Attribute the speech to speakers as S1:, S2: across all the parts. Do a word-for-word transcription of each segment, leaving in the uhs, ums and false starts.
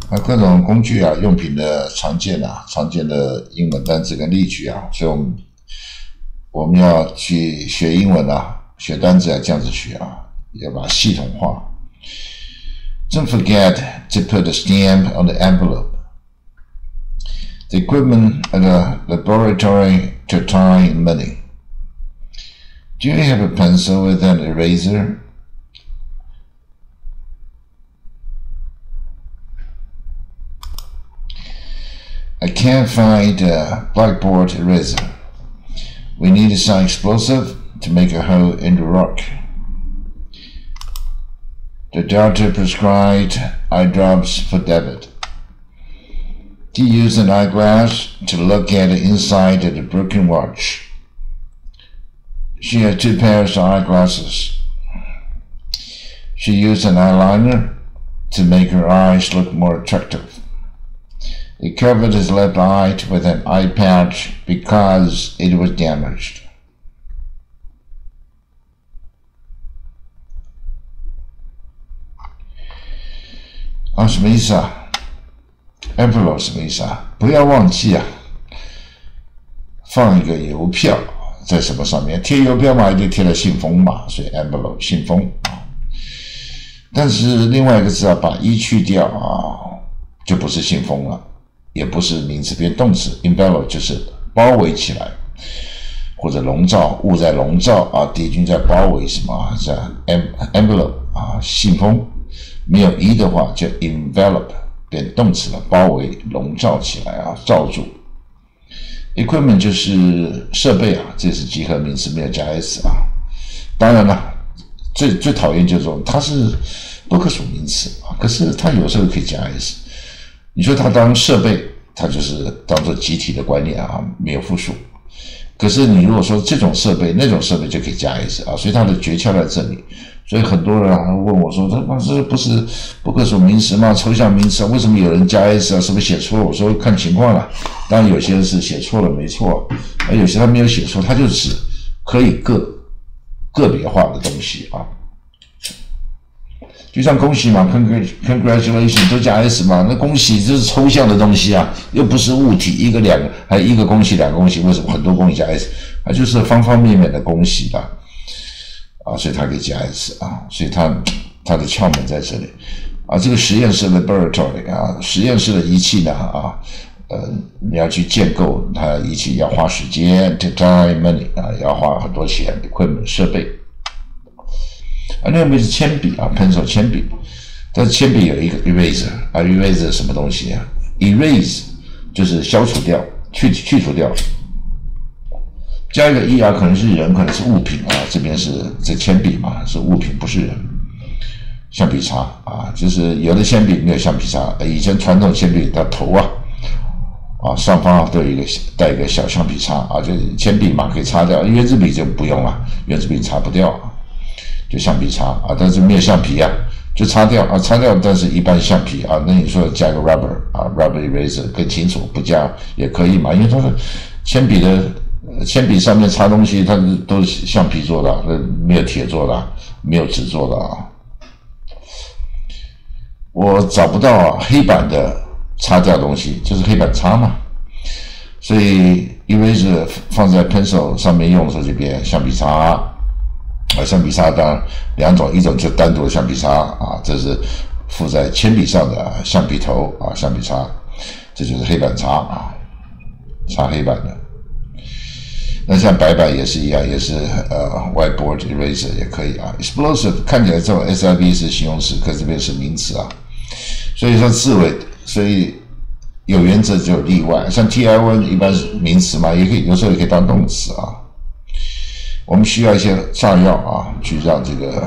S1: 啊，各种工具啊、用品的常见啊、常见的英文单词跟例句啊，所以我们我们要去学英文啊，学单词要这样子学啊，要把它系统化。Don't forget to put a stamp on the envelope. The equipment at the laboratory to tie money. Do you have a pencil with an eraser? I can't find a blackboard eraser. We need some explosive to make a hole in the rock. The doctor prescribed eye drops for David. He used an eyeglass to look at the inside of the broken watch. She had two pairs of eyeglasses. She used an eyeliner to make her eyes look more attractive. He covered his left eye with an eye patch because it was damaged. 啊，什么意思啊 ？envelope 什么意思啊？不要忘记啊，放一个邮票在什么上面？贴邮票嘛，就贴了信封嘛，所以 envelope 信封啊。但是另外一个字啊，把一去掉啊，就不是信封了，也不是名词变动词 ，envelope 就是包围起来，或者笼罩，物在笼罩啊，敌军在包围什么啊？这 envelope 啊，信封。没有一的话，就 envelop 变动词了，包围、笼罩起来啊，罩住。equipment 就是设备啊，这是集合名词，没有加 s 啊。当然了，最最讨厌就是说它是不可数名词啊，可是它有时候可以加 s。你说它当设备，它就是当做集体的观念啊，没有复数。可是你如果说这种设备、那种设备就可以加 s 啊，所以它的诀窍在这里。所以很多人还问我说：“这这不是不可数名词吗？抽象名词啊，为什么有人加 s 啊？是不是写错了？”我说看情况了。当然有些人是写错了，没错；而有些他没有写错，他就指可以个个别化的东西啊。就像恭喜嘛 ，congratulation 都加 s 嘛，那恭喜这是抽象的东西啊，又不是物体，一个两个，还一个恭喜两个恭喜，为什么很多恭喜加 s？ 它就是方方面面的恭喜的。啊，所以它可以加 s 啊，所以它它的窍门在这里啊。这个实验室 laboratory 啊，实验室的仪器呢啊，呃，你要去建构它仪器要花时间 ，to time money 啊，要花很多钱 ，equipment 设备。啊，另外是铅笔啊 ，pencil 铅笔，但是铅笔有一个 eraser 啊 ，eraser 什么东西啊 ？erase 就是消除掉、去去除掉。加一个 e 啊，可能是人，可能是物品啊。这边是这铅笔嘛，是物品，不是人。橡皮擦啊，就是有的铅笔没有橡皮擦。以前传统铅笔的头啊，啊上方都有一个带一个小橡皮擦啊，就铅笔嘛可以擦掉，圆珠笔就不用了，圆珠笔擦不掉，就橡皮擦啊，但是没有橡皮啊，就擦掉啊，擦掉。但是一般橡皮啊，那你说加个 rubber 啊 ，rubber eraser 更清楚，不加也可以嘛，因为它是铅笔的。铅笔上面擦东西，它都是橡皮做的，没有铁做的，没有纸做的啊。我找不到啊，黑板的擦掉东西，就是黑板擦嘛。所以 eraser 放在 pencil 上面用的时候就变橡皮擦啊。橡皮擦当然两种，一种就单独的橡皮擦啊，这是附在铅笔上的橡皮头啊，橡皮擦，这就是黑板擦啊，擦黑板的。那像白板也是一样，也是呃 whiteboard eraser 也可以啊。explosive 看起来这种 S I V 是形容词，可这边是名词啊。所以说字尾，所以有原则就有例外。像 T I O N 一般是名词嘛，也可以有时候也可以当动词啊。我们需要一些炸药啊，去让这个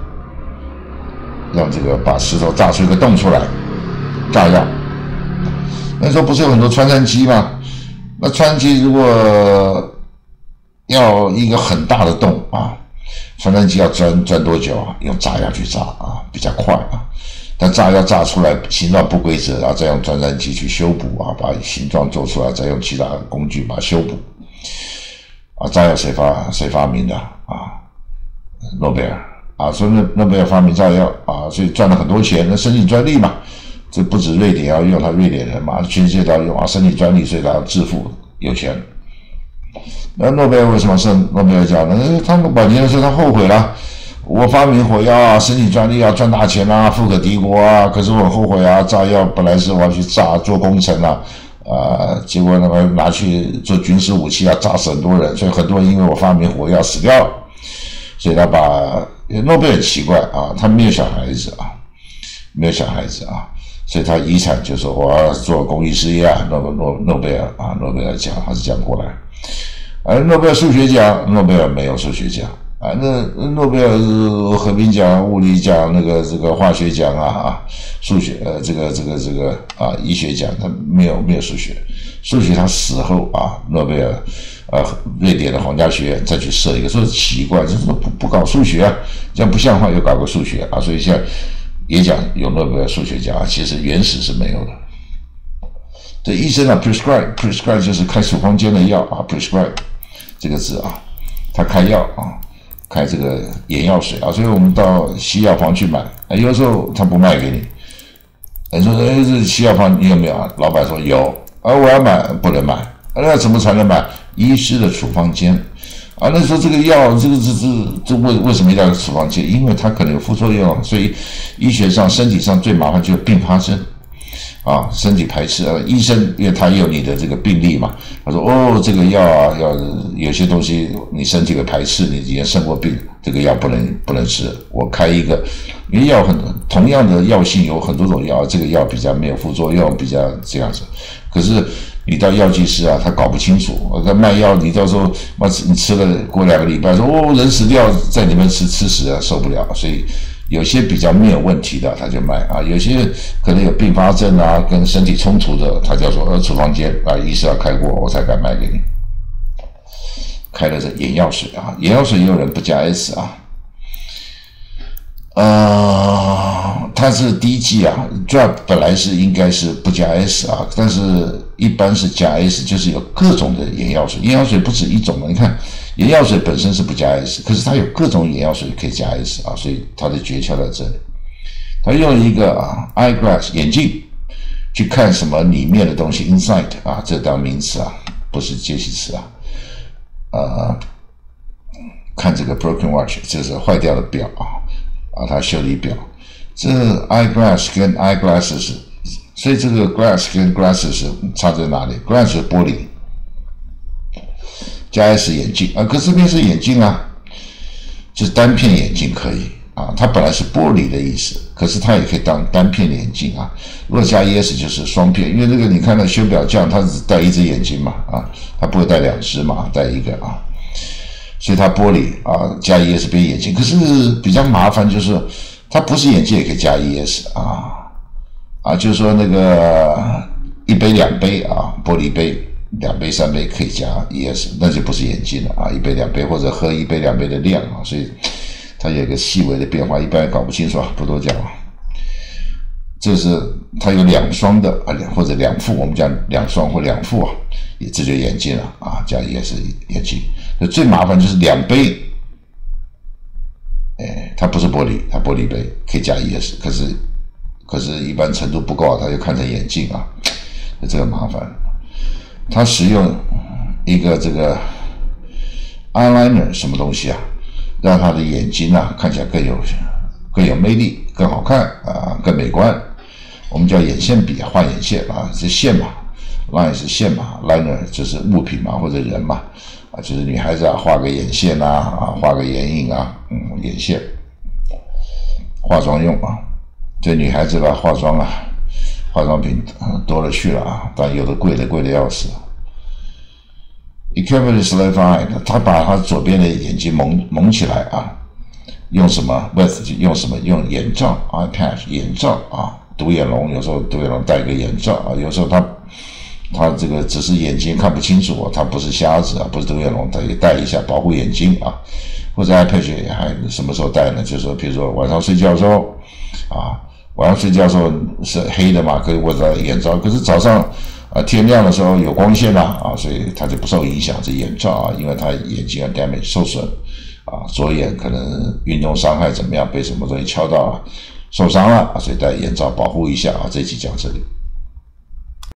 S1: 让这个把石头炸出一个洞出来，炸药。那时候不是有很多穿山机吗？那穿山机如果要一个很大的洞啊，穿山机要钻钻多久啊？用炸药去炸啊，比较快啊。但炸药炸出来形状不规则，然后再用钻山机去修补啊，把形状做出来，再用其他工具把它修补。啊，炸药谁发谁发明的啊？诺贝尔啊，所以诺贝尔发明炸药啊，所以赚了很多钱，那申请专利嘛。 这不止瑞典要用，他瑞典人嘛，全世界都要用啊，申请专利，所以他要致富，有钱。那诺贝尔为什么是诺贝尔奖呢？他们晚年的时候他后悔了，我发明火药啊，申请专利啊，赚大钱啊，富可敌国啊，可是我很后悔啊，炸药本来是我要去炸做工程啊，啊、呃，结果那个拿去做军事武器啊，炸死很多人，所以很多人因为我发明火药死掉了，所以他把诺贝尔很奇怪啊，他没有小孩子啊，没有小孩子啊。所以他遗产就说我要做公益事业啊，诺诺诺贝尔啊，诺贝尔奖他是这样过来。而诺贝尔数学奖，诺贝尔没有数学奖啊，那诺贝尔和平奖、物理奖、那个这个化学奖啊啊，数学呃这个这个这个啊医学奖，他没有没有数学，数学他死后啊，诺贝尔呃瑞典的皇家学院再去设一个，说奇怪，就是不不搞数学啊，这样不像话，又搞个数学啊，所以现在。也讲有诺贝尔数学奖，其实原始是没有的。这医生啊 ，prescribe prescribe 就是开处方间的药啊 ，prescribe 这个字啊，他开药啊，开这个眼药水啊，所以我们到西药房去买，啊、有时候他不卖给你，你说哎，这西药房你有没有啊？老板说有，啊，我要买不能买，啊、那怎么才能买？医师的处方间。啊，那说这个药，这个这这这为为什么要有处方间？因为它可能有副作用，所以医学上、身体上最麻烦就是并发症，啊，身体排斥。呃，医生因为他有你的这个病历嘛，他说哦，这个药啊，要有些东西你身体的排斥，你以前生过病，这个药不能不能吃。我开一个，因为药很同样的药性有很多种药，这个药比较没有副作用，比较这样子。可是你到药剂师啊，他搞不清楚，他卖药，你到时候你吃了过两个礼拜，说哦人死掉，在里面吃吃死了受不了，所以有些比较没有问题的他就卖啊，有些可能有并发症啊，跟身体冲突的，他就说呃处方间啊，医生要开过我才敢卖给你。开了这眼药水啊，眼药水也有人不加 S 啊。呃，它是第一剂啊 ，drug 本来是应该是不加 S 啊，但是一般是加 S， 就是有各种的眼药水，眼药水不止一种嘛。你看，眼药水本身是不加 S， 可是它有各种眼药水可以加 S 啊，所以它的诀窍在这里。它用一个啊 eyeglass 眼镜去看什么里面的东西 inside 啊，这当名词啊，不是介系词啊，呃，看这个 broken watch， 这是坏掉的表啊。啊，它修理表，这 eyeglass 跟 eyeglasses， 所以这个 glass 跟 glasses 差在哪里 ？glass 是玻璃，加 S 眼镜啊，可是这边是眼镜啊，就是单片眼镜可以啊，它本来是玻璃的意思，可是它也可以当单片眼镜啊。如果加 E S 就是双片，因为这个你看到修表匠他只戴一只眼睛嘛啊，他不会戴两只嘛，戴一个啊。所以它玻璃啊，加 E S 变眼镜，可是比较麻烦，就是它不是眼镜也可以加 E S 啊啊，就是说那个一杯两杯啊，玻璃杯两杯三杯可以加 E S， 那就不是眼镜了啊，一杯两杯或者喝一杯两杯的量啊，所以它有一个细微的变化，一般搞不清楚啊，不多讲啊。这是它有两双的啊，或者两副，我们讲两双或两副啊，也这就眼镜了啊，加 E S 眼镜。最麻烦就是两杯，哎，它不是玻璃，它玻璃杯可以加 E S， 可是可是一般程度不够，它就看成眼镜啊，这个麻烦。它使用一个这个 eyeliner 什么东西啊，让它的眼睛啊看起来更有更有魅力，更好看啊，更美观。我们叫眼线笔，画眼线啊，是线嘛 ，line 是线嘛 ，liner 就是物品嘛或者人嘛。啊，就是女孩子啊，画个眼线啊，啊，画个眼影啊，嗯，眼线，化妆用啊。这女孩子吧，化妆啊，化妆品多了去了啊，但有的贵的贵的要死。He covered his left eye， 他把他左边的眼睛蒙蒙起来啊，用什么 ？with 用什么？用眼罩 ，eye patch 眼罩啊，独眼龙有时候独眼龙戴个眼罩啊，有时候他。他这个只是眼睛看不清楚，他不是瞎子啊，不是独眼龙，他也戴一下保护眼睛啊。或者 iPad 还什么时候戴呢？就是说，比如说晚上睡觉的时候啊，晚上睡觉的时候是黑的嘛，可以握着眼罩。可是早上啊天亮的时候有光线啦啊，所以他就不受影响。这眼罩啊，因为他眼睛啊 damage 受损啊，左眼可能运动伤害怎么样，被什么东西敲到啊， 受伤了，所以大家延照保护一下啊。这一期讲这里。